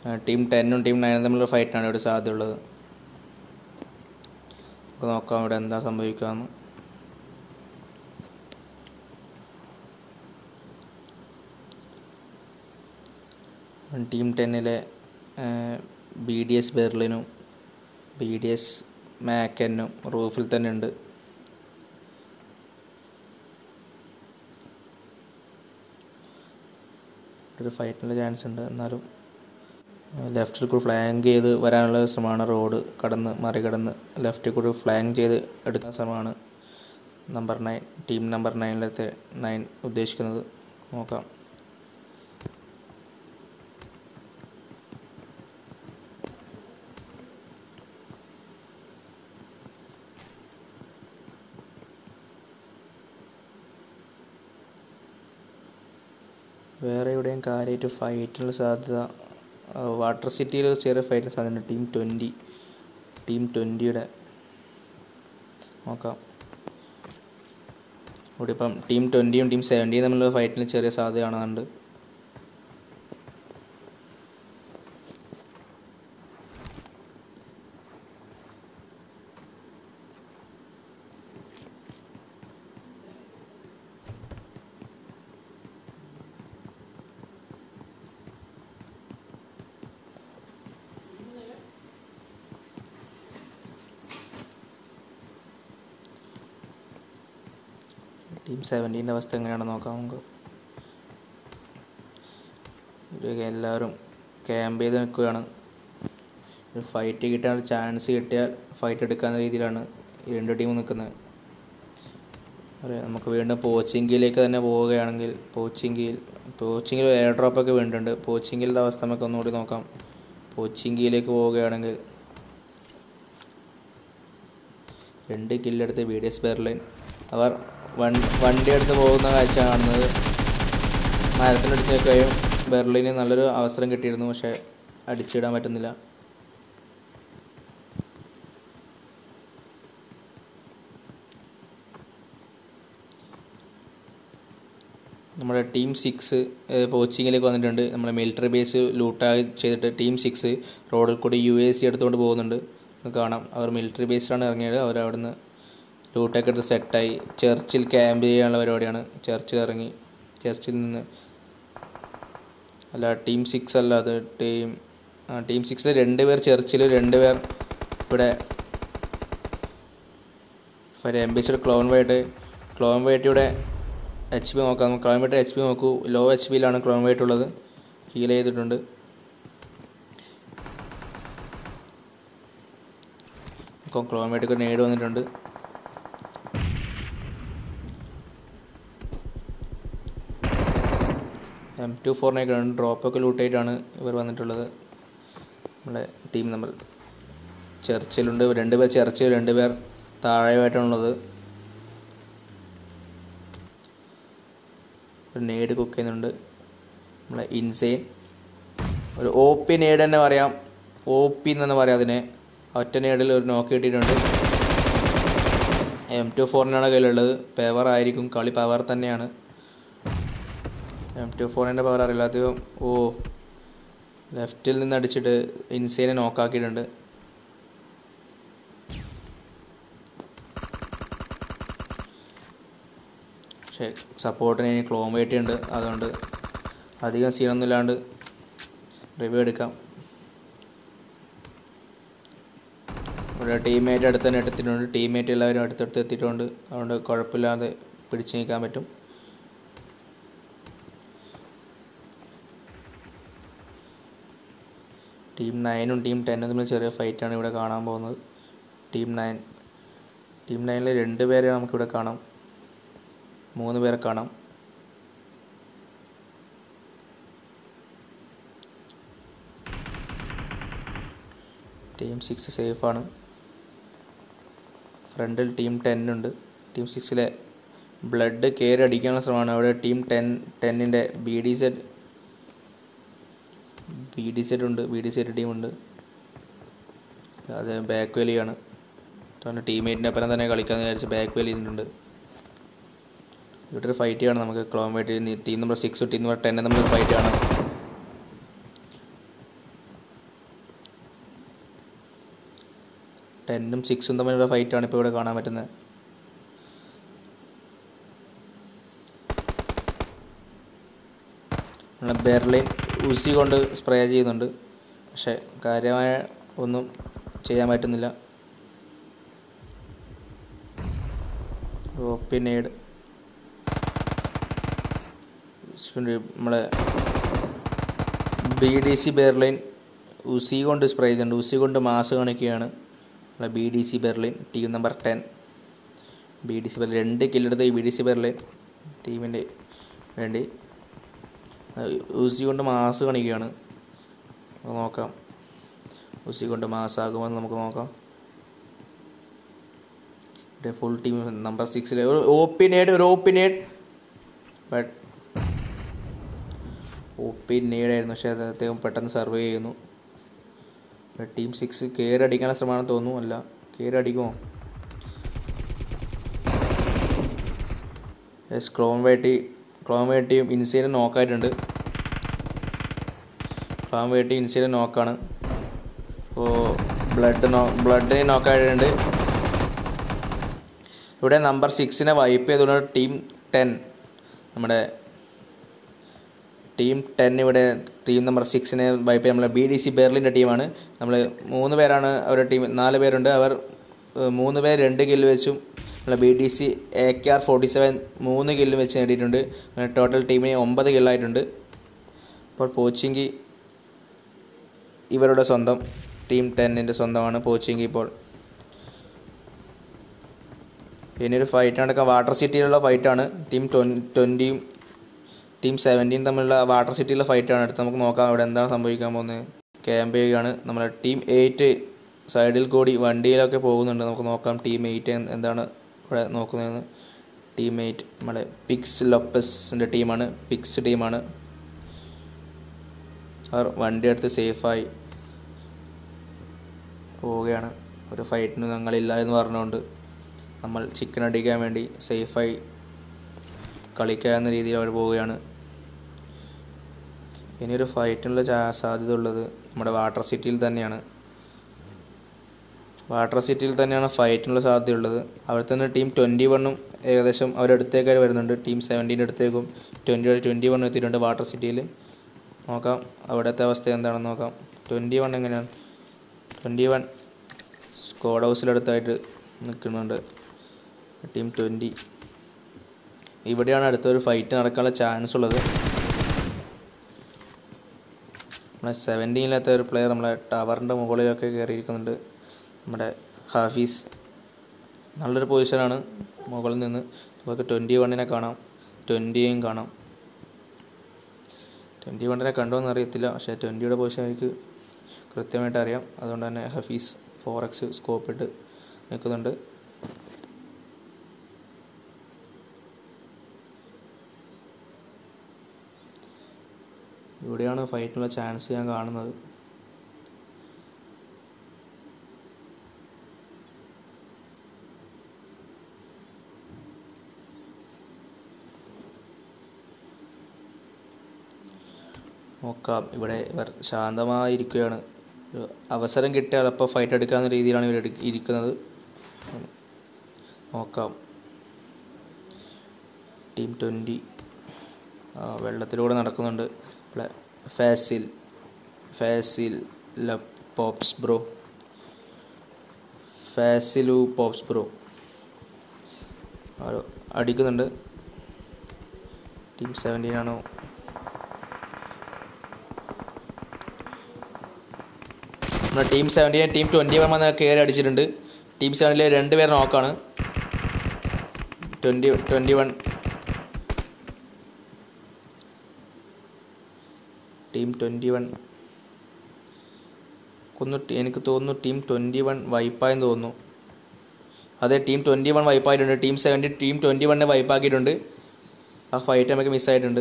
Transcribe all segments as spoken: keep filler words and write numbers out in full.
Team ടെന്നും team നയനും തമ്മിലുള്ള ഫൈറ്റാണ് ഇവിടെ സാധ്യതയുള്ളത്. നമുക്ക് നോക്കാം ഇവിടെ എന്താ സംഭവിക്കാമെന്ന്. ടീം ടെന്നിലെ ബി ഡി എസ് ബെർലിനും ബി ഡി എസ് മാക്കനും റൂഫിൽ തന്നെ ഉണ്ട്. ഒരു ഫൈറ്റിനുള്ള ചാൻസ് ഉണ്ട്. എന്നാലും ലെഫ്റ്റിൽ കൂടി ഫ്ലാങ്ക് ചെയ്ത് വരാനുള്ള ശ്രമമാണ്. റോഡ് കടന്ന് മറികടന്ന് ലെഫ്റ്റിൽ കൂടി ഫ്ലാങ്ക് ചെയ്ത് എടുക്കുന്ന ശ്രമമാണ് നമ്പർ നയൻ ടീം നമ്പർ നയനിലത്തെ നയൻ ഉദ്ദേശിക്കുന്നത്. നോക്കാം. വേറെ എവിടെയും കാര്യമായിട്ട് ഫൈറ്റിനുള്ള സാധ്യത വാട്ടർ സിറ്റിയിൽ ചെറിയ ഫൈറ്റിന് സാധ്യത. ടീം ട്വൻറ്റി ടീം ട്വൻറ്റിയുടെ നോക്കാം. ഇവിടെ ഇപ്പം ടീം ട്വൻറ്റിയും ടീം സെവൻറ്റിയും തമ്മിലുള്ള ഫൈറ്റിന് ചെറിയ സാധ്യത കാണുന്നുണ്ട്. ടീം സെവൻറ്റീൻ്റെ അവസ്ഥ എങ്ങനെയാണെന്ന് നോക്കാം നമുക്ക്. എല്ലാവരും ക്യാമ്പ് ചെയ്ത് നിൽക്കുകയാണ്. ഒരു ഫൈറ്റ് കിട്ടാൻ ഒരു ചാൻസ് കിട്ടിയാൽ ഫൈറ്റ് എടുക്കാവുന്ന രീതിയിലാണ് ഈ രണ്ട് ടീമും നിൽക്കുന്നത്. അതെ, നമുക്ക് വീണ്ടും പോച്ചിങ്കിയിലേക്ക് തന്നെ പോവുകയാണെങ്കിൽ പോച്ചിങ്കിയിൽ പോച്ചിങ്കിൽ എയർ ഡ്രോപ്പൊക്കെ വീണ്ടുണ്ട്. പോച്ചിങ്കിയിലെ അവസ്ഥ നമുക്ക് ഒന്നുകൂടി നോക്കാം. പോച്ചിങ്കിയിലേക്ക് പോവുകയാണെങ്കിൽ രണ്ട് കില്ലെടുത്ത് ബി ഡി എസ് ബെർലിൻ അവർ വൺ വണ്ടി എടുത്ത് പോകുന്ന കാഴ്ച കാണുന്നത്. മരത്തിനടിച്ച് നിൽക്കുകയും ബെർലിന് നല്ലൊരു അവസരം കിട്ടിയിരുന്നു, പക്ഷേ അടിച്ചിടാൻ പറ്റുന്നില്ല. നമ്മുടെ ടീം സിക്സ് പോച്ചിങ്ങിലേക്ക് വന്നിട്ടുണ്ട്. നമ്മുടെ മിലിറ്ററി ബേസ് ലൂട്ടായി ചെയ്തിട്ട് ടീം സിക്സ് റോഡിൽ കൂടി യു എ സി എടുത്തുകൊണ്ട് പോകുന്നുണ്ട്. കാണാം, അവർ മിലിറ്ററി ബേസിലാണ് ഇറങ്ങിയത്. അവർ അവിടുന്ന് ലൂട്ടൊക്കെ എടുത്ത് സെറ്റായി ചർച്ചിൽ ക്യാമ്പ് ചെയ്യാനുള്ള പരിപാടിയാണ്. ചർച്ചിൽ ഇറങ്ങി ചർച്ചിൽ നിന്ന് അല്ല ടീം സിക്സ് അല്ല അത് ടീം ടീം സിക്സിൽ രണ്ട് പേർ ചർച്ചിൽ, രണ്ട് പേർ ഇവിടെ ഫയർ എംബിസിയുടെ ക്ലോൺ വൈറ്റ് ക്ലോൺ വൈറ്റിയുടെ എച്ച് പി നോക്കാം. ക്ലോൺ വൈറ്റ് എച്ച് പി നോക്കൂ, ലോ എച്ച് പിയിലാണ് ക്ലോൺ വൈറ്റ് ഉള്ളത്. ഹീൽ ചെയ്തിട്ടുണ്ട്. ക്ലോൺ വൈറ്റ് നേട് വന്നിട്ടുണ്ട്. എം ടു ഫോറിനൊക്കെ ഡ്രോപ്പൊക്കെ ലൂട്ടായിട്ടാണ് ഇവർ വന്നിട്ടുള്ളത്. നമ്മുടെ ടീം നമ്പർ ചർച്ചിലുണ്ട്. രണ്ട് പേർ ചർച്ചിൽ, രണ്ട് പേർ താഴെയായിട്ടാണുള്ളത്. ഒരു നേട് കുക്ക് ചെയ്യുന്നുണ്ട്. നമ്മളെ ഇൻസെയിൻ ഒരു ഒ പി നേട് തന്നെ പറയാം. ഒ പി എന്ന് തന്നെ പറയാം അതിനെ. ഒറ്റ നേടിൽ ഒരു നോക്ക് കിട്ടിയിട്ടുണ്ട്. എം ടു ഫോറിനാണ് കയ്യിലുള്ളത്. പവർ ആയിരിക്കും, കളി പവർ തന്നെയാണ്. എം ടു ഫോറിൻ്റെ പവർ അറിയില്ല. അധികം ഓ ലെഫ്റ്റിൽ നിന്ന് അടിച്ചിട്ട് ഇൻസൈനെ നോക്കാക്കിയിട്ടുണ്ട്. പക്ഷേ സപ്പോർട്ടിന് ഇനി ക്ലോം വെയിറ്റ് ഉണ്ട്, അതുകൊണ്ട് അധികം സീനൊന്നും ഇല്ലാണ്ട് റിവ്യൂ എടുക്കാം. ഇവിടെ ടീംമേറ്റ് അടുത്ത് തന്നെ എടുത്തിട്ടുണ്ട്. ടീംമേറ്റ് എല്ലാവരും അടുത്തടുത്ത് എത്തിയിട്ടുണ്ട്. അതുകൊണ്ട് കുഴപ്പമില്ലാതെ പിടിച്ചു നിൽക്കാൻ പറ്റും. ടീം നയനും ടീം ടെന്നും തമ്മിൽ ചെറിയ ഫൈറ്റാണ് ഇവിടെ കാണാൻ പോകുന്നത്. ടീം നയൻ ടീം നയനിൽ രണ്ട് പേരെ നമുക്കിവിടെ കാണാം, മൂന്ന് പേരെ കാണാം. ടീം സിക്സ് സേഫാണ്. ഫ്രണ്ടിൽ ടീം ടെൻ ഉണ്ട്. ടീം സിക്സിലെ ബ്ലഡ് കയറി അടിക്കാനുള്ള ശ്രമമാണ്. അവിടെ ടീം ടെൻ ടെന്നിൻ്റെ B D set B D set ഉണ്ട് ബി ഡി സെറ്റ് ടീമുണ്ട്. അത് ബാക്ക് വലിയാണ്. അതുകൊണ്ട് ടീംമേറ്റിൻ്റെ ഒപ്പം തന്നെ കളിക്കാമെന്ന് വിചാരിച്ച് ബാക്ക് വലി ചെയ്യുന്നുണ്ട്. ഇവിടെ ഒരു ഫൈറ്റ് ആണ് നമുക്ക്. Clone white team number six team number ten നമ്മൾ ഫൈറ്റ് ആണ്. ടെന്നും സിക്സും തമ്മിലുള്ള ഫൈറ്റാണ് ഇപ്പോൾ ഇവിടെ കാണാൻ പറ്റുന്നത്. നമ്മളെ ബെർലിൻ ഉസി കൊണ്ട് സ്പ്രേ ചെയ്യുന്നുണ്ട്, പക്ഷെ കാര്യമായ ഒന്നും ചെയ്യാൻ പറ്റുന്നില്ല. പിന്നീട് നമ്മളെ B D C Berlin Uzi കൊണ്ട് സ്പ്രേ ചെയ്യുന്നുണ്ട്, ഉസി കൊണ്ട് മാസ് കാണിക്കുകയാണ് നമ്മളെ B D C Berlin team number ten. B D C Berlin രണ്ട് കില്ലെടുത്ത് ഈ ബി ഡി സി ബെർലിൻ ടീമിൻ്റെ വേണ്ടി ഉസി കൊണ്ട് മാസ് കാണിക്കുകയാണ്. നോക്കാം ഉസി കൊണ്ട് മാസാകുമെന്ന് നമുക്ക് നോക്കാം. ഫുൾ ടീം നമ്പർ സിക്സിൽ ഒരു ഓപ്പിനേഡ് ഒരു ഓപ്പിനേഡ് ബട്ട് ഓപ്പിനേഡായിരുന്നു, പക്ഷേ അത് അദ്ദേഹം പെട്ടെന്ന് സർവൈവ് ചെയ്യുന്നു. ടീം സിക്സ് കയറി അടിക്കാനുള്ള ശ്രമമാണെന്ന് തോന്നുന്നു. അല്ല, കയറി അടിക്കുമോ? യെസ്, ക്ലോൺ വേട്ടി ക്ലോൺ വേട്ടിയും ഇൻസൈനും നോക്കായിട്ടുണ്ട്. ക്ലോൺ വേട്ടി ഇൻസൈനും നോക്കാണ്. അപ്പോൾ ബ്ലഡ് നോ ബ്ലഡിനെ നോക്കായിട്ടുണ്ട്. ഇവിടെ നമ്പർ സിക്സിനെ വൈപ്പ് ചെയ്തുകൊണ്ട് ടീം ടെൻ നമ്മുടെ ടീം ടെൻ ഇവിടെ ടീം നമ്പർ സിക്സിനെ വൈപ്പ് ചെയ്ത് നമ്മളെ ബി ഡി സി ബെർലിൻ്റെ ടീമാണ്. നമ്മൾ മൂന്ന് പേരാണ് അവരുടെ ടീം, നാല് പേരുണ്ട്. അവർ മൂന്ന് പേർ രണ്ട് കില്ല് വെച്ചും നമ്മളെ B D C A K R forty seven മൂന്ന് കില്ല് വെച്ച് നേടിയിട്ടുണ്ട്. ടോട്ടൽ ടീമിന് ഒമ്പത് കില്ലായിട്ടുണ്ട്. അപ്പോൾ പോച്ചിങ്കി ഇവരുടെ സ്വന്തം, ടീം ടെന്നിൻ്റെ സ്വന്തമാണ് പോച്ചിങ്കി. ഇപ്പോൾ ഇനിയൊരു ഫൈറ്റ് നടക്കുക, വാട്ടർ സിറ്റിയിലുള്ള ഫൈറ്റാണ്. ടീം ട്വൻറ്റിയും ടീം സെവൻറ്റീൻ തമ്മിലുള്ള വാട്ടർ സിറ്റിയിലുള്ള ഫൈറ്റാണ്. അടുത്ത് നമുക്ക് നോക്കാം അവിടെ എന്താണ് സംഭവിക്കാൻ പോകുന്നത്. ക്യാമ്പ് ചെയ്യുകയാണ് നമ്മുടെ ടീം എയ്റ്റ്. സൈഡിൽ കൂടി വണ്ടിയിലൊക്കെ പോകുന്നുണ്ട്. നമുക്ക് നോക്കാം ടീം എയ്റ്റ് എന്താണ് ഇവിടെ നോക്കുന്നതെന്ന്. ടീം എയ്റ്റ് നമ്മുടെ പിക്സ് ലൊപ്പസിൻ്റെ ടീമാണ്, പിക്സ് ടീമാണ്. അവർ വണ്ടി എടുത്ത് സേഫായി പോവുകയാണ്. ഒരു ഫൈറ്റിന് ഞങ്ങളില്ല എന്ന് പറഞ്ഞുകൊണ്ട് നമ്മൾ ചിക്കൻ അടിക്കാൻ വേണ്ടി സേഫായി കളിക്കാവുന്ന രീതിയിൽ അവർ പോവുകയാണ്. ഇനിയൊരു ഫൈറ്റിനുള്ള സാധ്യത ഉള്ളത് നമ്മുടെ വാട്ടർ സിറ്റിയിൽ തന്നെയാണ്. വാട്ടർ സിറ്റിയിൽ തന്നെയാണ് ഫൈറ്റിനുള്ള സാധ്യതയുള്ളത്. അവിടെ തന്നെ ടീം ട്വൻറ്റി വണ്ണും ഏകദേശം അവരുടെ അടുത്തേക്കായി വരുന്നുണ്ട്. ടീം സെവൻറ്റീൻ്റെ അടുത്തേക്കും ട്വൻറ്റി ട്വൻറ്റി വൺ എത്തിയിട്ടുണ്ട് വാട്ടർ സിറ്റിയിൽ. നോക്കാം അവിടുത്തെ അവസ്ഥ എന്താണെന്ന് നോക്കാം. ട്വൻറ്റി വൺ എങ്ങനെയാണ്? ട്വൻറ്റി വൺ സ്ക്വാഡ് ഹൗസിലടുത്തായിട്ട് നിൽക്കുന്നുണ്ട് ടീം ട്വൻറ്റി. ഇവിടെയാണ് അടുത്തൊരു ഫൈറ്റ് നടക്കാനുള്ള ചാൻസ് ഉള്ളത്. നമ്മുടെ സെവൻറ്റീനിലത്തെ ഒരു പ്ലെയർ നമ്മളെ ടവറിൻ്റെ മുകളിലൊക്കെ കയറിയിരിക്കുന്നുണ്ട്. നമ്മുടെ ഹാഫീസ് നല്ലൊരു പൊസിഷനാണ്. മുകളിൽ നിന്ന് നമുക്ക് ട്വൻറ്റി വണ്ണിനെ കാണാം, ട്വൻറ്റിയെയും കാണാം. ട്വൻറ്റി വണ്ണിനെ കണ്ടോയെന്ന് അറിയത്തില്ല, പക്ഷേ ട്വൻറ്റിയുടെ പൊസിഷൻ എനിക്ക് കൃത്യമായിട്ട് അറിയാം. അതുകൊണ്ട് തന്നെ ഹഫീസ് ഫോർ എക്സ് സ്കോപ്പ് ഇട്ട് നിൽക്കുന്നുണ്ട്. ഇവിടെയാണ് ഫൈറ്റിനുള്ള ചാൻസ് ഞാൻ കാണുന്നത്. നോക്കാം, ഇവിടെ ഇവർ ശാന്തമായിരിക്കുകയാണ്. ഒരു അവസരം കിട്ടിയാൽ അപ്പോൾ ഫൈറ്റ് എടുക്കാവുന്ന രീതിയിലാണ് ഇവർ ഇരിക്കുന്നത്. നോക്കാം. ടീം ട്വൻറ്റി വെള്ളത്തിലൂടെ നടക്കുന്നുണ്ട്. ഫാസിൽ ഫാസിൽ ല പോപ്സ് ബ്രോ ഫാസിലു പോപ്സ് ബ്രോ അടിക്കുന്നുണ്ട്. ടീം സെവൻറ്റീൻ ആണോ? നമ്മുടെ team seventeen team twenty one വന്ന് കയറി അടിച്ചിട്ടുണ്ട്. ടീം സെവൻറ്റീനിലെ രണ്ട് പേർ നോക്കാണ്. Twenty twenty one team twenty one കൊന്നു. എനിക്ക് തോന്നുന്നു ടീം ട്വൻറ്റി വൺ വൈപ്പായെന്ന് തോന്നുന്നു. അതെ, ടീം ട്വൻറ്റി വൺ വൈപ്പായിട്ടുണ്ട്. ടീം സെവൻറ്റി ടീം ട്വൻറ്റി വണ്ണിനെ വൈപ്പാക്കിയിട്ടുണ്ട്. ആ ഫൈറ്റ് നമുക്ക് മിസ്സായിട്ടുണ്ട്.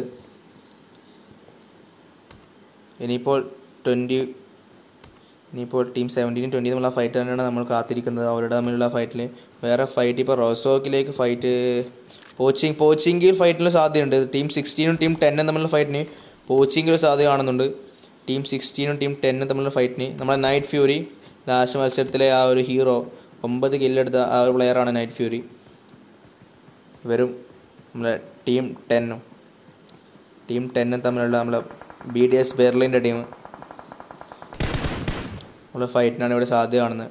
ഇനിയിപ്പോൾ ട്വൻറ്റി ഇനിയിപ്പോൾ ടീം സെവൻറ്റീനും ട്വൻറ്റി തമ്മിലുള്ള ഫൈറ്റ് തന്നെയാണ് നമ്മൾ കാത്തിരിക്കുന്നത്. അവരുടെ തമ്മിലുള്ള ഫൈറ്റിൽ വേറെ ഫൈറ്റ് ഇപ്പോൾ റോസോക്കിലേക്ക് ഫൈറ്റ് പോച്ചിങ് പോച്ചിങ്കിൽ ഫൈറ്റിന് സാധ്യതയുണ്ട്. ടീം സിക്സ്റ്റീനും ടീം ടെന്നും തമ്മിലുള്ള ഫൈറ്റിന് പോച്ചിങ്ങിൽ സാധ്യത കാണുന്നുണ്ട്. ടീം സിക്സ്റ്റീനും ടീം ടെന്നും തമ്മിലുള്ള ഫൈറ്റിന് നമ്മുടെ നൈറ്റ് ഫ്യൂരി ലാസ്റ്റ് മത്സരത്തിലെ ആ ഒരു ഹീറോ ഒമ്പത് കില്ലെടുത്ത ആ ഒരു പ്ലെയറാണ് നൈറ്റ് ഫ്യൂരി. ഇവരും നമ്മളെ ടീം ടെന്നും ടീം ടെന്നും തമ്മിലുള്ള നമ്മളെ ബി ഡി എസ് ബെർലിൻ്റെ ടീം നമ്മളെ ഫൈറ്റിനാണ് ഇവിടെ സാധ്യത കാണുന്നത്.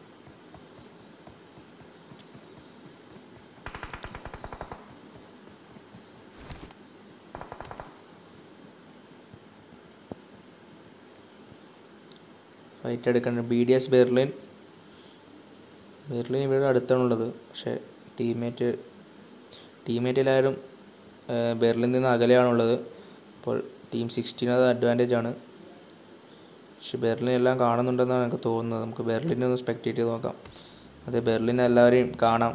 ഫൈറ്റ് എടുക്കേണ്ടത് B D S Berlin Berlin ഇവിടെ അടുത്താണുള്ളത്. പക്ഷേ ടീംമേറ്റ് ടീംമേറ്റ് എല്ലാവരും ബെർലിനിൽ നിന്ന് അകലെയാണുള്ളത്. അപ്പോൾ ടീം സിക്സ്റ്റീൻ അത് അഡ്വാൻറ്റേജ് ആണ്. പക്ഷെ ബെർലിൻ എല്ലാം കാണുന്നുണ്ടെന്നാണ് എനിക്ക് തോന്നുന്നത്. നമുക്ക് ബെർലിനെ ഒന്ന് സ്പെക്ടേറ്റ് ചെയ്ത് നോക്കാം. അതെ, ബെർലിൻ എല്ലാവരെയും കാണാം.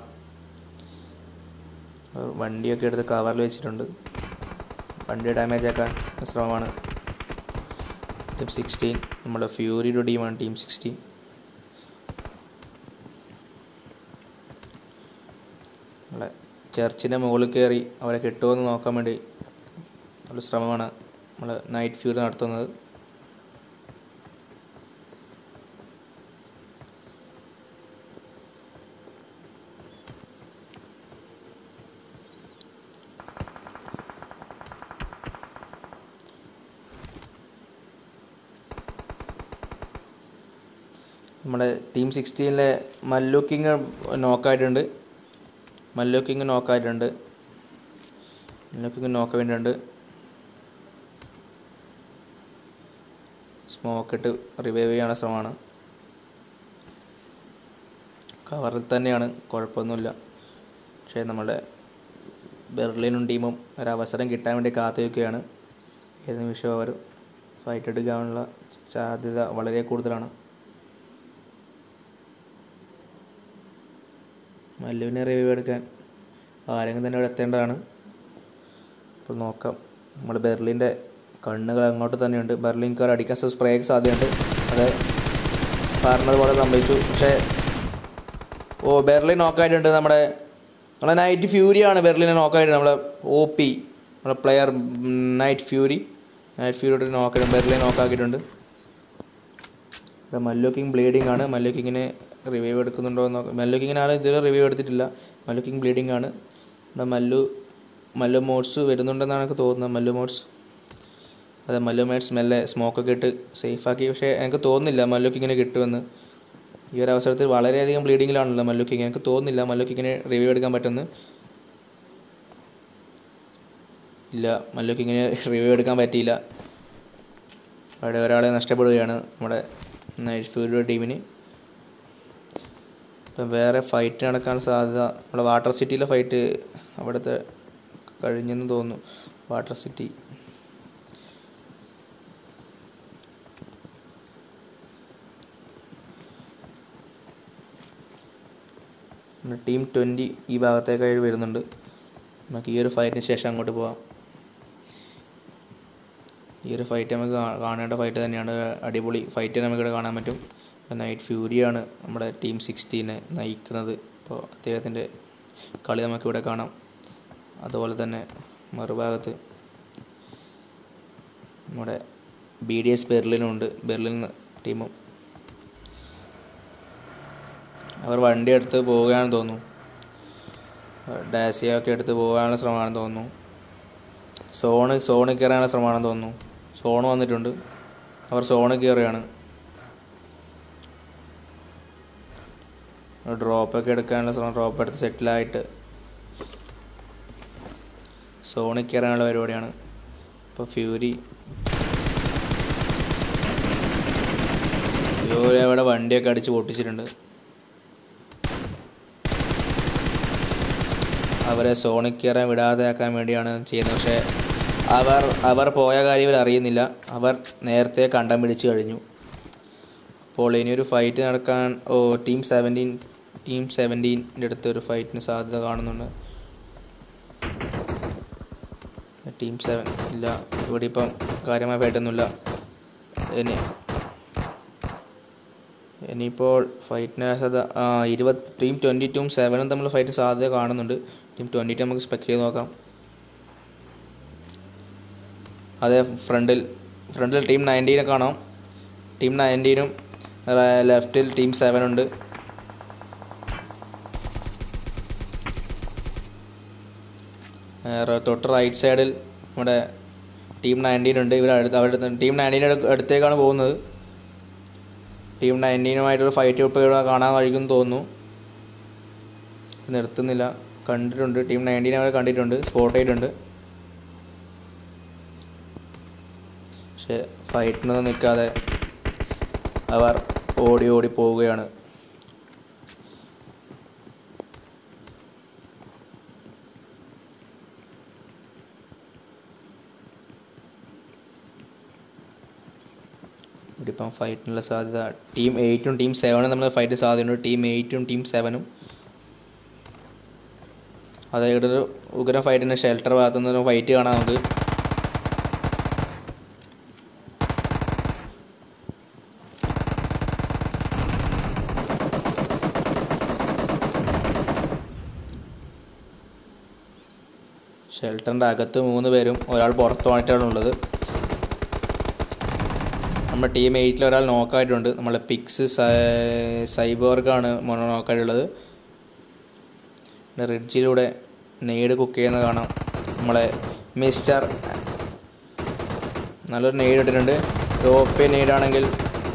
വണ്ടിയൊക്കെ എടുത്ത് കവറിൽ വെച്ചിട്ടുണ്ട്. വണ്ടി ഡാമേജ് ആക്കാൻ ശ്രമമാണ് ടീം സിക്സ്റ്റീൻ. നമ്മുടെ ഫ്യൂരിയുടെ ടീമാണ് ടീം സിക്സ്റ്റീൻ. നമ്മളെ ചർച്ചിൻ്റെ മുകളിൽ കയറി അവരെ കിട്ടുമെന്ന് നോക്കാൻ വേണ്ടി ഉള്ള ശ്രമമാണ് നമ്മൾ നൈറ്റ് ഫ്യൂരി നടത്തുന്നത്. നമ്മുടെ ടീം സിക്സ്റ്റീനിലെ മല്ലു കിങ് നോക്കായിട്ടുണ്ട് മല്ലു കിങ് നോക്കായിട്ടുണ്ട് മല്ലു കിങ് നോക്ക വേണ്ടിയുണ്ട്. സ്മോക്ക് ഇട്ട് റിവൈവ് ചെയ്യാനുള്ള ശ്രമമാണ്. കവറിൽ തന്നെയാണ്, കുഴപ്പമൊന്നുമില്ല. പക്ഷേ നമ്മുടെ ബെർലിനും ടീമും ഒരവസരം കിട്ടാൻ വേണ്ടി കാത്തിരിക്കുകയാണ്. ഏത് നിമിഷവും അവർ ഫൈറ്റ് എടുക്കാനുള്ള സാധ്യത വളരെ കൂടുതലാണ്. മല്ലുവിനെ റിവൈവ് എടുക്കാൻ ആരെങ്കിലും തന്നെ ഇവിടെ എത്തേണ്ടതാണ്. അപ്പോൾ നോക്കാം. നമ്മൾ ബെർലിൻ്റെ കണ്ണുകൾ അങ്ങോട്ട് തന്നെയുണ്ട്. ബെർലിൻ കാർ അടിക്കാൻ സ്പ്രേക്ക് സാധ്യതയുണ്ട്. അത് പറഞ്ഞതുപോലെ സംഭവിച്ചു. പക്ഷേ ഓ ബെർലിൻ നോക്കായിട്ടുണ്ട്. നമ്മുടെ നമ്മളെ നൈറ്റ് ഫ്യൂരിയാണ് ബെർലിനെ നോക്കായിട്ടുണ്ട്. നമ്മളെ ഒ പി നമ്മളെ പ്ലെയർ നൈറ്റ് ഫ്യൂരി നൈറ്റ് ഫ്യൂരിയോട് നോക്കിയിട്ടുണ്ട്. ബെർലിനെ നോക്കാക്കിയിട്ടുണ്ട്. മല്ലു കിങ് ബ്ലീഡിങ് ആണ്. മല്ലു കിങ്ങിനെ റിവൈവ് എടുക്കുന്നുണ്ടോ എന്ന് നോക്കാം. മല്ലു കിങ്ങിനാണ് ഇതുവരെ റിവൈവ് എടുത്തിട്ടില്ല. മല്ലു കിങ് ബ്ലീഡിങ് ആണ്. ഇവിടെ മല്ലു മല്ലു മോഡ്സ് വരുന്നുണ്ടെന്നാണ് എനിക്ക് തോന്നുന്നത്. മല്ലു മോഡ്സ് അതെ മല്ലു മോഡ്സ് മെല്ലെ സ്മോക്കൊക്കെ ഇട്ട് സേഫാക്കി. പക്ഷേ എനിക്ക് തോന്നുന്നില്ല മല്ലു കിങ്ങിനെ കിട്ടുമെന്ന്. ഈ ഒരു അവസരത്തിൽ വളരെയധികം ബ്ലീഡിങ്ങിലാണല്ലോ മല്ലു കിങ്. എനിക്ക് തോന്നുന്നില്ല മല്ലു കിങ്ങിനെ റിവൈവ് എടുക്കാൻ പറ്റുമെന്ന്. ഇല്ല, മല്ലു കിങ്ങിനെ റിവൈവ് എടുക്കാൻ പറ്റിയില്ല. അവിടെ ഒരാളെ നഷ്ടപ്പെടുകയാണ് നമ്മുടെ നൈറ്റ് ഫ്യൂരിയുടെ ടീമിന്. ഇപ്പം വേറെ ഫൈറ്റ് നടക്കാൻ സാധ്യത നമ്മുടെ വാട്ടർ സിറ്റിയിലെ ഫൈറ്റ് അവിടുത്തെ കഴിഞ്ഞെന്ന് തോന്നുന്നു. വാട്ടർ സിറ്റി ടീം ട്വൻറ്റി ഈ ഭാഗത്തേക്കായി വരുന്നുണ്ട്. നമുക്ക് ഈ ഒരു ഫൈറ്റിന് ശേഷം അങ്ങോട്ട് പോവാം. ഈ ഒരു ഫൈറ്റ് നമുക്ക് കാണേണ്ട ഫൈറ്റ് തന്നെയാണ്. അടിപൊളി ഫൈറ്റ് നമുക്കിവിടെ കാണാൻ പറ്റും. നൈറ്റ് ഫ്യൂരിയാണ് നമ്മുടെ ടീം സിക്സ്റ്റീനെ നയിക്കുന്നത്. അപ്പോൾ അദ്ദേഹത്തിൻ്റെ കളി നമുക്കിവിടെ കാണാം. അതുപോലെ തന്നെ മറുഭാഗത്ത് നമ്മുടെ ബി ഡി എസ് ബെർലിനും ഉണ്ട്. ബെർലിൻ ടീമും അവർ വണ്ടി എടുത്ത് പോവുകയാണെന്ന് തോന്നുന്നു. ഡാസിയൊക്കെ എടുത്ത് പോകാനുള്ള ശ്രമമാണെന്ന് തോന്നുന്നു. സോണ് സോണിൽ കയറാനുള്ള ശ്രമമാണെന്ന് തോന്നുന്നു. സോണ് വന്നിട്ടുണ്ട്. അവർ സോണ് കയറുകയാണ്. ഡ്രോപ്പൊക്കെ എടുക്കാനുള്ള ശ്രമം. ഡ്രോപ്പ് എടുത്ത് സെറ്റിലായിട്ട് സോണിൽ കയറാനുള്ള പരിപാടിയാണ്. ഇപ്പോൾ ഫ്യൂരി ഫ്യൂരി അവിടെ വണ്ടിയൊക്കെ അടിച്ച് പൊട്ടിച്ചിട്ടുണ്ട്. അവരെ സോണിൽ കയറാൻ വിടാതെ ആക്കാൻ വേണ്ടിയാണ് ചെയ്യുന്നത്. പക്ഷേ അവർ അവർ പോയ കാര്യം ഇവർ അറിയുന്നില്ല. അവർ നേരത്തെ കണ്ടം പിടിച്ച് കഴിഞ്ഞു. അപ്പോൾ ഇനിയൊരു ഫൈറ്റ് നടക്കാൻ ഓ ടീം സെവൻറ്റീൻ ടീം സെവൻറ്റീൻ്റെ അടുത്ത് ഒരു ഫൈറ്റിന് സാധ്യത കാണുന്നുണ്ട്. ടീം സെവൻ ഇല്ല, ഇവിടെ ഇപ്പം കാര്യമായ ഫൈറ്റൊന്നുമില്ല. ഇനി ഇനിയിപ്പോൾ ഫൈറ്റിന് സാധ്യത ആ ഇരുപത് ടീം ട്വൻറ്റി ടൂം സെവനും തമ്മിൽ ഫൈറ്റ് സാധ്യത കാണുന്നുണ്ട്. ടീം ട്വൻറ്റി ടു നമുക്ക് സ്പെക്ട് ചെയ്ത് നോക്കാം. അതെ, ഫ്രണ്ടിൽ ഫ്രണ്ടിൽ ടീം നയൻറ്റീനെ കാണാം. ടീം നയൻറ്റീനും ലെഫ്റ്റിൽ ടീം സെവൻ ഉണ്ട്. തൊട്ട് റൈറ്റ് സൈഡിൽ നമ്മുടെ ടീം നയൻറ്റീൻ ഉണ്ട്. ഇവർ അടുത്ത് അവരുടെ ടീം നയൻറ്റീൻ്റെ അടുത്തേക്കാണ് പോകുന്നത്. ടീം നയൻറ്റീനുമായിട്ടൊരു ഫൈറ്റ് ഇപ്പോൾ ഇവിടെ കാണാൻ കഴിയുമെന്ന് തോന്നുന്നു. നിർത്തുന്നില്ല. കണ്ടിട്ടുണ്ട്, ടീം നയൻറ്റീൻ അവർ കണ്ടിട്ടുണ്ട്, സ്പോട്ട് ചെയ്തിട്ടുണ്ട്. പക്ഷെ ഫൈറ്റിനൊന്നും നിൽക്കാതെ അവർ ഓടി ഓടി പോവുകയാണ്. ഇപ്പം ഫൈറ്റിനുള്ള സാധ്യത ടീം എയ്റ്റും ടീം സെവനും നമ്മൾ ഫൈറ്റ് സാധ്യതയുണ്ട്. ടീം എയ്റ്റും ടീം സെവനും അതായത് ഒരു ഉഗ്രം ഫൈറ്റിൻ്റെ ഷെൽട്ടർ ഭാഗത്തു നിന്ന് ഫൈറ്റ് കാണാം നമുക്ക്. ഷെൽട്ടറിൻ്റെ അകത്ത് മൂന്ന് പേരും ഒരാൾ പുറത്തുമായിട്ടാണ് ഉള്ളത്. നമ്മുടെ ടീം എയ്റ്റിൽ ഒരാൾ നോക്കായിട്ടുണ്ട്. നമ്മളെ പിക്സ് സൈബോർഗാണ് നോക്കായിട്ടുള്ളത്. റിഡ്ജിലൂടെ നെയ്ഡ് കുക്ക് ചെയ്യുന്നത് കാണാം. നമ്മളെ മിസ്റ്റർ നല്ലൊരു നെയ്ഡ് ഇട്ടിട്ടുണ്ട്. ഓപ്പേ നെയ്ഡാണെങ്കിൽ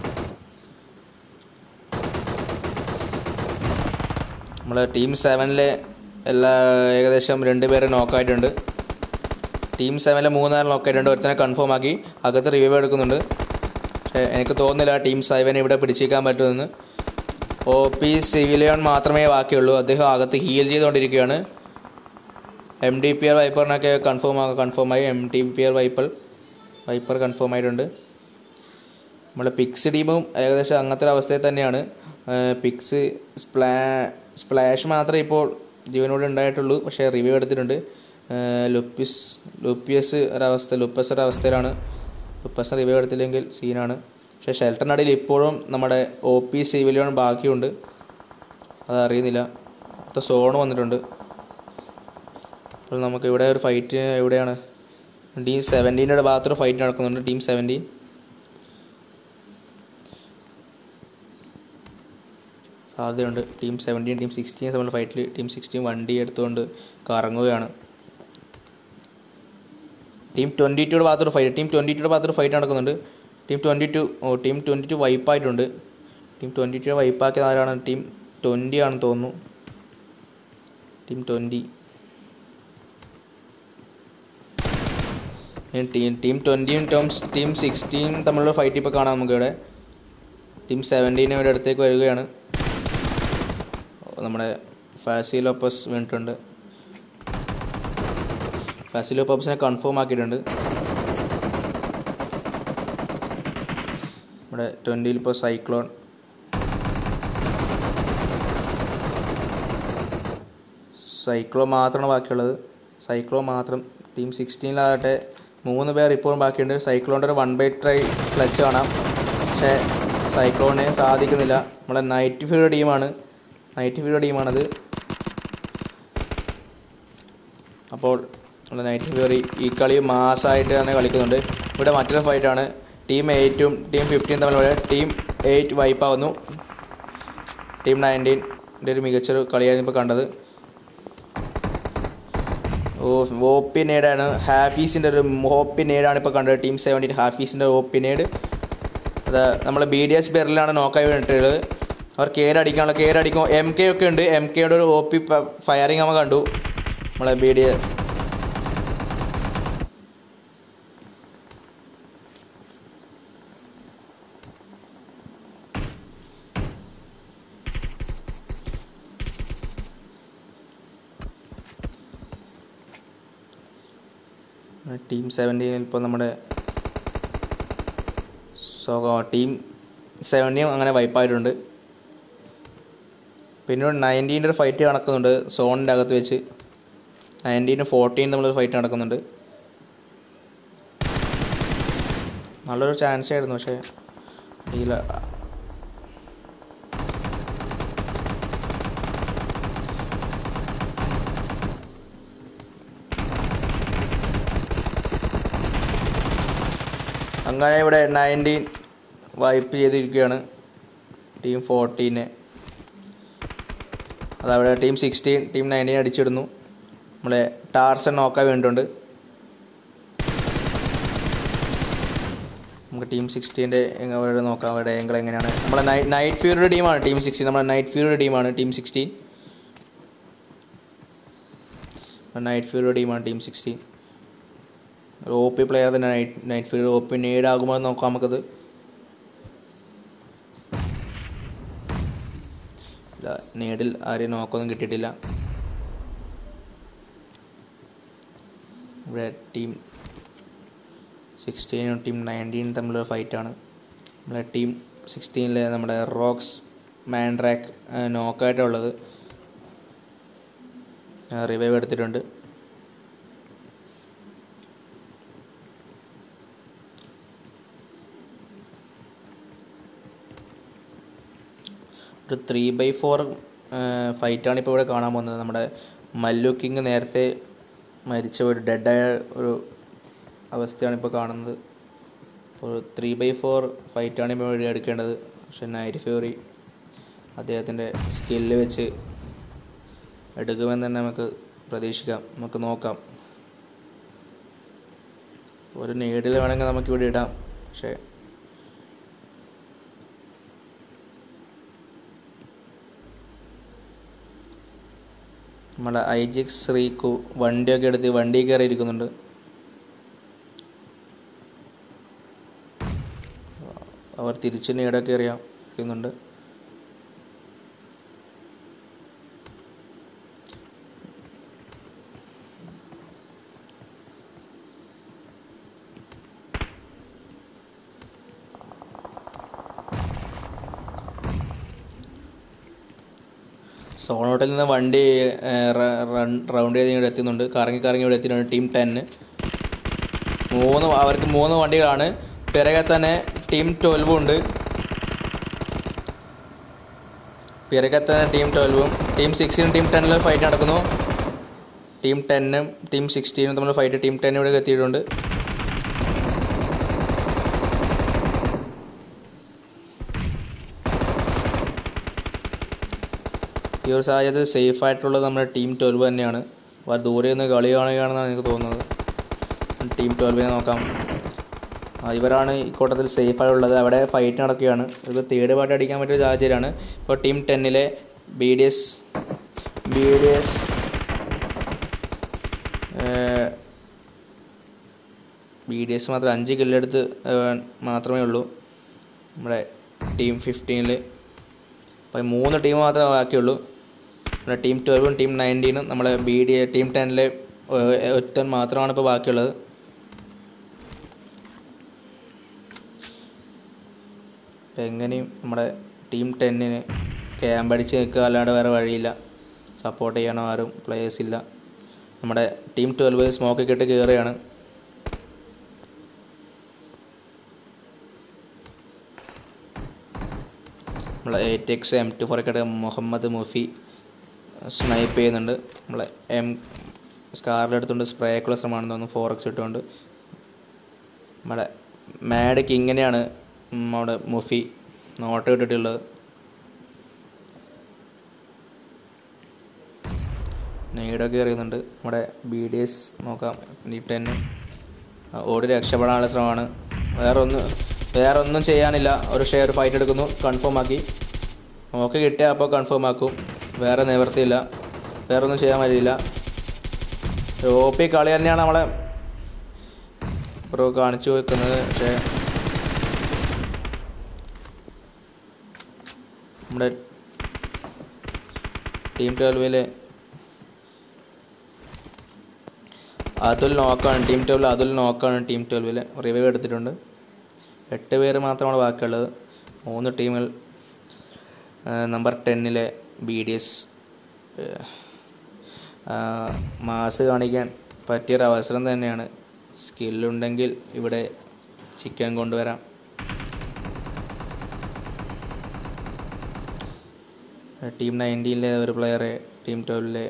നമ്മളെ ടീം സെവനിലെ എല്ലാ ഏകദേശം രണ്ട് പേരെ നോക്കായിട്ടുണ്ട്. ടീം സെവനിലെ മൂന്നാല് നോക്കായിട്ടുണ്ട്. ഒരുത്തനെ കൺഫേം ആക്കി അകത്ത് റിവ്യൂ എടുക്കുന്നുണ്ട്. പക്ഷേ എനിക്ക് തോന്നുന്നില്ല ടീം സെവൻ ഇവിടെ പിടിച്ചേക്കാൻ പറ്റുമെന്ന്. ഒ പി സിവിലിയൻ മാത്രമേ ബാക്കിയുള്ളൂ. അദ്ദേഹം അകത്ത് ഹീൽ ചെയ്തുകൊണ്ടിരിക്കുകയാണ്. എം ഡി പി ആർ വൈപ്പറിനൊക്കെ കൺഫേം ആ കൺഫേം ആയി. M T P R Viper Viper confirm ആയിട്ടുണ്ട്. നമ്മളെ പിക്സ് ടീമും ഏകദേശം അങ്ങനത്തെ ഒരു അവസ്ഥയിൽ തന്നെയാണ്. പിക്സ് സ്പ്ലാ സ്പ്ലാഷ് മാത്രമേ ഇപ്പോൾ ജീവനോട് ഉണ്ടായിട്ടുള്ളൂ. പക്ഷേ റിവ്യൂ എടുത്തിട്ടുണ്ട്. ലുപ്പിസ് ലുപ്പിയസ് ഒരവസ്ഥ ലുപ്പസ് ഒരവസ്ഥയിലാണ്. ലുപ്പസ് റിവ്യൂ എടുത്തില്ലെങ്കിൽ സീനാണ്. പക്ഷേ ഷെൽട്ടറിനടിയിൽ ഇപ്പോഴും നമ്മുടെ ഒ പി സിവിലിയൻ ബാക്കിയുണ്ട്. അതറിയുന്നില്ല. അടുത്ത സോൺ വന്നിട്ടുണ്ട്. അപ്പോൾ നമുക്ക് ഇവിടെ ഒരു ഫൈറ്റ് എവിടെയാണ്? ടീം സെവൻറ്റീൻ്റെ ഭാഗത്തൊരു ഫൈറ്റ് നടക്കുന്നുണ്ട്. ടീം സെവൻറ്റീൻ സാധ്യതയുണ്ട്. ടീം സെവൻറ്റീൻ ടീം സിക്സ്റ്റീൻ തമ്മിലുള്ള ഫൈറ്റിൽ ടീം സിക്സ്റ്റീൻ വണ്ടി എടുത്തുകൊണ്ട് കറങ്ങുകയാണ്. ടീം ട്വൻറ്റി ടുയുടെ ഭാഗത്തൊരു ഫൈറ്റ് ടീം ട്വൻറ്റി ടുയുടെ ഭാഗത്തൊരു ഫൈറ്റ് നടക്കുന്നുണ്ട്. ടീം ട്വൻറ്റി ടു ഓ ടീം ട്വൻറ്റി ടു വൈപ്പായിട്ടുണ്ട്. ടീം ട്വൻറ്റി ടു വൈപ്പാക്കിയത് ആരാണ്? ടീം ട്വൻറ്റി ആണെന്ന് തോന്നുന്നു. ടീം ട്വൻറ്റി ടീം ടീം ട്വൻറ്റിയും ടോംസ് ടീം സിക്സ്റ്റീൻ തമ്മിലുള്ള ഫൈറ്റ് ഇപ്പോൾ കാണാം നമുക്കിവിടെ. ടീം സെവൻറ്റീൻ ഇവിടെ അടുത്തേക്ക് വരികയാണ്. നമ്മുടെ ഫാസിലോപ്പസ് വീണിട്ടുണ്ട്. ഫാസിലോപ്പസിനെ കൺഫേം ആക്കിയിട്ടുണ്ട്. നമ്മുടെ ട്വൻറ്റിയിൽ ഇപ്പോൾ സൈക്ലോൺ സൈക്ലോൺ മാത്രമാണ് ബാക്കിയുള്ളത്. സൈക്ലോൺ മാത്രം. ടീം സിക്സ്റ്റീനിലാകട്ടെ മൂന്ന് പേർ ഇപ്പോഴും ബാക്കിയുണ്ട്. സൈക്ലോണിൻ്റെ ഒരു വൺ ബൈ ട്രൈ ക്ലച്ച് കാണാം. പക്ഷേ സൈക്ലോണിനെ സാധിക്കുന്നില്ല. നമ്മളെ നൈറ്റ് ഫ്യൂയുടെ ടീമാണ് നൈറ്റ് ഫ്യൂയുടെ ടീമാണത്. അപ്പോൾ നമ്മുടെ നൈറ്റ് ഫ്യൂറി ഈ കളി മാസമായിട്ട് തന്നെ കളിക്കുന്നുണ്ട്. ഇവിടെ മറ്റൊരു ഫൈറ്റാണ്. ടീം എയ്റ്റും ടീം ഫിഫ്റ്റീൻ തമ്മിലുള്ള ടീം എയ്റ്റ് വൈപ്പാവുന്നു. ടീം നയൻറ്റീൻ്റെ ഒരു മികച്ചൊരു കളിയായിരുന്നു ഇപ്പോൾ കണ്ടത്. ഓ ഓപ്പി നേടാണ്. ഹാഫീസിൻ്റെ ഒരു ഓപ്പി നേടാണ് ഇപ്പോൾ കണ്ടത്. ടീം സെവൻറ്റീൻ ഹാഫീസിൻ്റെ ഓപ്പി നേട്. അത് നമ്മൾ ബി ഡി എസ് ബെറിലാണ് നോക്കായി വേണ്ടിയിട്ടുള്ളത്. അവർ കേരടിക്കാനുള്ള കേരടിക്കും എം കെ ഒക്കെ ഉണ്ട്. എം കെയുടെ ഒരു ഒ പി ഫയറിങ് നമ്മൾ കണ്ടു. നമ്മളെ ബി ഡി എസ് ടീം സെവൻറ്റീനിൽ ഇപ്പോൾ നമ്മുടെ സോ ടീം സെവൻറ്റീൻ അങ്ങനെ വൈപ്പായിട്ടുണ്ട്. പിന്നെ നയൻറ്റീൻ്റെ ഒരു ഫൈറ്റ് നടക്കുന്നുണ്ട് സോണിൻ്റെ അകത്ത് വെച്ച്. നയൻറ്റീനും ഫോർട്ടീൻ തമ്മിലൊരു ഫൈറ്റ് നടക്കുന്നുണ്ട്. നല്ലൊരു ചാൻസ് ആയിരുന്നു. പക്ഷേ ഇല്ല. അങ്ങനെ ഇവിടെ നയൻറ്റീൻ വൈപ്പ് ചെയ്തിരിക്കുകയാണ്. ടീം ഫോർട്ടീന് അതവിടെ ടീം സിക്സ്റ്റീൻ ടീം നയൻറ്റീൻ അടിച്ചിടുന്നു. നമ്മളെ ടാർസൺ നോക്കാൻ വേണ്ടിയിട്ടുണ്ട്. നമുക്ക് ടീം സിക്സ്റ്റീൻ്റെ അവിടെ നോക്കാം, അവിടെ എങ്കിൽ എങ്ങനെയാണ്. നമ്മളെ നൈറ്റ് നൈറ്റ് ഫ്യൂറിയുടെ ടീമാണ് ടീം സിക്സ്റ്റീൻ. നമ്മുടെ നൈറ്റ് ഫ്യൂറിയുടെ ടീമാണ് ടീം സിക്സ്റ്റീൻ. നൈറ്റ് ഫ്യൂറിയുടെ ടീമാണ് team sixteen. O P player തന്നെ Night Night Fury. O P നേടാകുമോ എന്ന് നോക്കാം നമുക്കത്. ഇല്ല, നേടിൽ ആരെയും നോക്കൊന്നും കിട്ടിയിട്ടില്ല. ഇവിടെ ടീം സിക്സ്റ്റീനും ടീം നയൻറ്റീനും തമ്മിലുള്ള ഫൈറ്റാണ്. നമ്മളെ ടീം സിക്സ്റ്റീനിലെ നമ്മുടെ റോക്സ് മാൻഡ്രാക്ക് നോക്കായിട്ടുള്ളത്. റിവൈവ് എടുത്തിട്ടുണ്ട്. ഒരു ത്രീ ബൈ ഫോർ ഫൈറ്റാണ് ഇപ്പോൾ ഇവിടെ കാണാൻ പോകുന്നത്. നമ്മുടെ മല്ലു കിങ് നേരത്തെ മരിച്ച ഒരു ഡെഡായ ഒരു അവസ്ഥയാണ് ഇപ്പോൾ കാണുന്നത്. ഒരു ത്രീ ബൈ ഫോർ ഫൈറ്റാണ് ഇപ്പോൾ ഇവിടെ എടുക്കേണ്ടത്. പക്ഷെ നൈറ്റ് ഫ്യൂറി അദ്ദേഹത്തിൻ്റെ സ്കില്ല് വെച്ച് എടുക്കുമെന്ന് തന്നെ നമുക്ക് പ്രതീക്ഷിക്കാം. നമുക്ക് നോക്കാം. ഒരു നീഡിൽ വേണമെങ്കിൽ നമുക്കിവിടെ ഇടാം. പക്ഷേ നമ്മളെ ഐജിക്സ് റീക്കു വണ്ടിയൊക്കെ എടുത്ത് വണ്ടി കയറി ഇരിക്കുന്നുണ്ട്. അവർ തിരിച്ച് നീടൊക്കെ എറിയുന്നുണ്ട്. സോണോട്ടിൽ നിന്ന് വണ്ടി റൗണ്ട് ചെയ്ത് ഇവിടെ എത്തുന്നുണ്ട്. കറങ്ങി കറങ്ങി ഇവിടെ എത്തിയിട്ടുണ്ട് ടീം ടെന്ന്. മൂന്ന് അവർക്ക് മൂന്ന് വണ്ടികളാണ്. പിറകെ തന്നെ ടീം ട്വൽവും ഉണ്ട്. പിറകെ തന്നെ ടീം ട്വൽവും ടീം സിക്സ്റ്റീനും ടീം ടെന്നിലും ഫൈറ്റ് നടക്കുന്നു. ടീം ടെന്നും ടീം സിക്സ്റ്റീനും തമ്മിൽ ഫൈറ്റ്. ടീം ടെൻ ഇവിടെ എത്തിയിട്ടുണ്ട്. ഈ ഒരു സാഹചര്യത്തിൽ സേഫ് ആയിട്ടുള്ളത് നമ്മുടെ ടീം ട്വൽവ് തന്നെയാണ്. അവർ ദൂരെ നിന്ന് കളി കാണുകയാണെന്നാണ് എനിക്ക് തോന്നുന്നത്. ടീം ട്വൽവിനെ നോക്കാം. ഇവരാണ് ഈ കൂട്ടത്തിൽ സേഫായുള്ളത്. അവിടെ ഫൈറ്റ് നടക്കുകയാണ്. ഇത് തേർഡ് പാർട്ടി അടിക്കാൻ പറ്റിയ സാഹചര്യമാണ്. ഇപ്പോൾ ടീം ടെന്നിലെ B D S B D S B D S മാത്രം അഞ്ച് കില്ലെടുത്ത് മാത്രമേ ഉള്ളൂ. നമ്മുടെ ടീം ഫിഫ്റ്റീനിൽ അപ്പം മൂന്ന് ടീം മാത്രമേ ബാക്കിയുള്ളൂ. നമ്മുടെ ടീം ട്വൽവും ടീം നയൻറ്റീനും നമ്മളെ ബി ഡി ടീം ടെന്നിലെ ഒറ്റൻ മാത്രമാണ് ഇപ്പോൾ ബാക്കിയുള്ളത്. എങ്ങനെയും നമ്മുടെ ടീം ടെന്നിന് ക്യാമ്പ് അടിച്ച് നിൽക്കുക അല്ലാണ്ട് വേറെ വഴിയില്ല. സപ്പോർട്ട് ചെയ്യാനോ ആരും പ്ലേയേഴ്സ് ഇല്ല. നമ്മുടെ ടീം ട്വൽവ് സ്മോക്കൊക്കെ ഇട്ട് കയറുകയാണ്. നമ്മളെ eight X M two four ഒക്കെ ഇട്ട് മുഹമ്മദ് മുഫി സ്നൈപ്പ് ചെയ്യുന്നുണ്ട്. നമ്മളെ എം സ്കാറിലെടുത്തുകൊണ്ട് സ്പ്രേക്കുള്ള ശ്രമമാണെന്ന് തോന്നുന്നു. ഫോർ എക്സ് ഇട്ടുകൊണ്ട് നമ്മളെ മാഡ് കിങ്ങിനെയാണ് നമ്മുടെ മുഫി നോട്ട് ഇട്ടിട്ടുള്ളത്. നെയ്ഡൊക്കെ എറിയുന്നുണ്ട്. നമ്മുടെ ബി ഡി എസ് നോക്കാം. ഈ ടെന്ന് ഓടി രക്ഷപ്പെടാനുള്ള ശ്രമമാണ്. വേറെ ഒന്ന് വേറെ ഒന്നും ചെയ്യാനില്ല. ഒരു ഷെയർ ഫൈറ്റ് എടുക്കുന്നു. കൺഫേം ആക്കി. നോക്കി കിട്ടിയാൽ അപ്പോൾ കൺഫേം ആക്കും. വേറെ നിവൃത്തിയില്ല. വേറെ ഒന്നും ചെയ്യാൻ പറ്റില്ല. ഒ പി കളി തന്നെയാണ് നമ്മളെ ബ്രോ കാണിച്ചു വെക്കുന്നത്. പക്ഷേ നമ്മുടെ ടീം ട്വൽവിലെ അതുൽ നോക്കാണ്. ടീം ട്വൽവിൽ അതുൽ നോക്കാണ്. ടീം ട്വൽവിൽ റിവൈവ് എടുത്തിട്ടുണ്ട്. എട്ട് പേര് മാത്രമാണ് ബാക്കിയുള്ളത്. മൂന്ന് ടീമുകൾ. നമ്പർ ടെന്നിലെ ബി ഡി എസ് മാസ് കാണിക്കാൻ പറ്റിയൊരു അവസരം തന്നെയാണ്. സ്കില്ലുണ്ടെങ്കിൽ ഇവിടെ ചിക്കൻ കൊണ്ടുവരാം. ടീം നയൻറ്റീനിലെ ഒരു പ്ലെയറെ ടീം ട്വൽവിലെ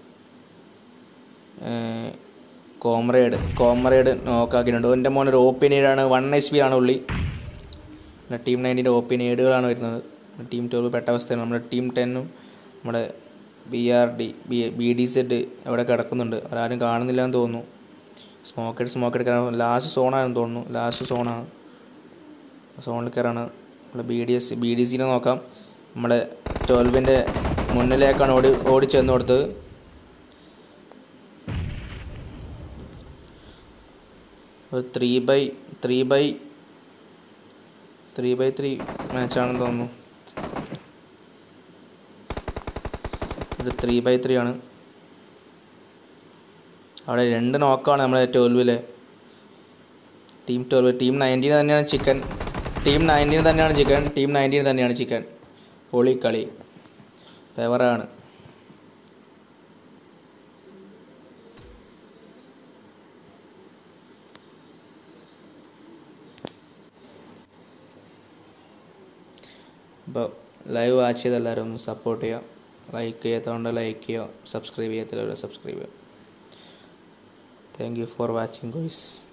കോമ്രേഡ് കോമ്രേഡ് നോക്കാക്കിയിട്ടുണ്ട്. എൻ്റെ മോൻ ഒരു ഒ പി നേടാണ്. വൺ എച്ച് പി ആണ് ഉള്ളി. ടീം നയൻറ്റീൻ്റെ ഒ പി നേടുകളാണ് വരുന്നത്. ടീം ട്വൽവ് പെട്ട അവസ്ഥയാണ്. നമ്മുടെ ടീം ടെന്നും നമ്മുടെ B R D B B D Z അവിടെ കിടക്കുന്നുണ്ട്. അവരാരും കാണുന്നില്ല എന്ന് തോന്നുന്നു. സ്മോക്ക് എടുത്ത് സ്മോക്ക് എടുക്കാൻ ലാസ്റ്റ് സോണാണെന്ന് തോന്നുന്നു. ലാസ്റ്റ് സോണാണ്. സോണിൽ കയറാണ്. നമ്മുടെ B D S B D സിനെ നോക്കാം. നമ്മുടെ ട്വൽവിൻ്റെ മുന്നിലേക്കാണ് ഓടി ഓടി ചെന്ന് കൊടുത്തത്. ഒരു three by three by three by three മാച്ചാണെന്ന് തോന്നുന്നു. ഒരു ത്രീ ബൈ ത്രീ ആണ്. അവിടെ രണ്ട് നോക്കാണ് നമ്മളെ ട്വൽവിലെ ടീം ട്വൽവ്. ടീം നയൻറ്റീൻ തന്നെയാണ് ചിക്കൻ. ടീം നയൻറ്റീൻ തന്നെയാണ് ചിക്കൻ. ടീം നയൻറ്റീൻ തന്നെയാണ് ചിക്കൻ. പൊളി കളി ഫേവറാണ്. അപ്പോൾ ലൈവ് വാച്ച് ചെയ്ത് എല്ലാവരും ഒന്ന് സപ്പോർട്ട് ചെയ്യുക. ലൈക്ക് ചെയ്യാത്തതുകൊണ്ട് ലൈക്ക് ചെയ്യുക. സബ്സ്ക്രൈബ് ചെയ്യാത്തവരെ സബ്സ്ക്രൈബ് ചെയ്യുക. Thank you for watching ഗോയ്സ്.